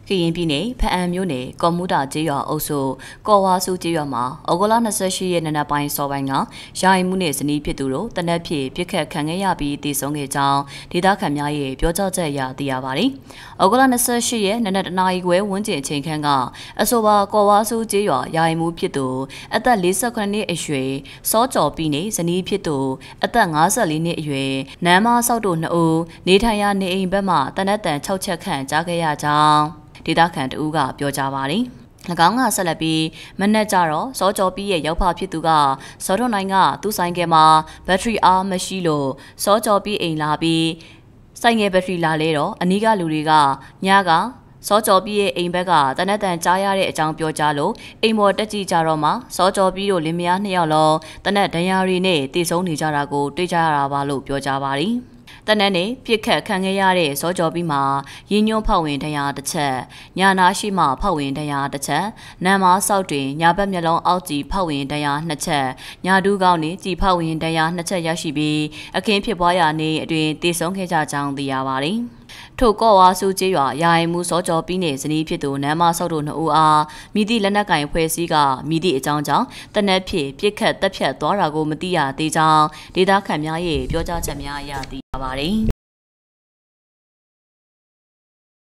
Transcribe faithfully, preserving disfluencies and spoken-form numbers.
ကရင်ပြည်နယ်ဖအံမြို့နယ်ကော်မူတာကျေးရွာအုပ်စုကော်ဝါစုကျေးရွာမှာဩဂုတ်လ၂၈ရက်နေ့နံနက်ပိုင်းစောပိုင်းကယာယီမှုနဲ့ဇနီးဖြစ်သူတို့တနက်ဖြစ်ပြစ်ခတ်ခံခဲ့ရပြီးတည်ဆုံခဲ့ကြောင်းဒေသခံများရဲ့ပြောကြားချက်အရသိရပါတယ်။ဩဂုတ်လ၂၈ရက်နံနက်တနာရီခွဲဝန်းကျင်အချိန်ခန့်ကအဆိုပါကော်ဝါစုကျေးရွာယာယီမှုဖြစ်သူအသက်၄၇နှစ်အရွယ်စောကျော်ပြီးနေဇနီးဖြစ်သူအသက်၅၄နှစ်အရွယ်နမ်းမဆောက်တို့နှစ်ဦးနေထိုင်ရာနေအိမ်ဘက်မှတနက်တန်၆ချက်ခန့်ကြားခဲ့ရကြောင်းဒေသခံတဦးကပြောကြားပါတယ်။၎င်းကဆက်လက်ပြီးမနက်ကြတော့စောကျော်ပြီးရဲ့ရောက်ဖဖြစ်သူကစောထွန်းနိုင်ကသူ့ဆိုင်ကမှာဘက်ထရီအားမရှိလို့စောကျော်ပြီးအိမ်လာပြီးဆိုင်ငယ်ဘက်ထရီလာလဲတော့အနီးကလူတွေကညကစောကျော်ပြီးရဲ့အိမ်ဘက်ကတနက်တန်ကြားရတဲ့အကြောင်းပြောကြလို့အိမ်ပေါ်တက်ကြည့်ကြတော့မှစောကျော်ပြီးတို့လင်မယားနှစ်ယောက်လုံးတနက်ဒဏ်ရာတွေနဲ့တည်ဆုံနေကြတာကိုတွေ့ကြရတာပါလို့ပြောကြပါတယ်။တနက်နေ့ပြစ်ခတ်ခံခဲ့ရတဲ့စောကျော်ပြီးမှာရင်းညွန့်ဖောက်ဝင်တရားတစ်ချက်ညာနာရှိမှဖောက်ဝင်တရားတစ်ချက်နံမာဆောက်တွင်ညာဘက်မျက်လုံးအောက်ကြည့်ဖောက်ဝင်တရားနှစ်ချက်ညာဒူးကောင်းနှင့်ကြည်ဖောက်ဝင်တရားနှစ်ချက်ရရှိပြီးအခင်းဖြစ်ပွားရာနေ့အတွင်တည်ဆုံခဲ့ကြကြောင်းသိရပါတယ်။ထိုကော့ဝါစုကျေးရွာယာယီမှုစောကျော်ပြီးနေဇနီးဖြစ်သူနမ်းမဆောက်တို့နှစ်ဦးအားမိသည့်လက်နက်ကင်ဖွဲ့စည်းကမိသည့်အကြောင်းကြောင့်တနက်ဖြစ်ပြစ်ခတ်တက်ဖြတ်သွားတာကိုမသိရသေးကြောင်းဒေသခံများရဲ့ပြောကြားချက်များအရသိရပါတယ်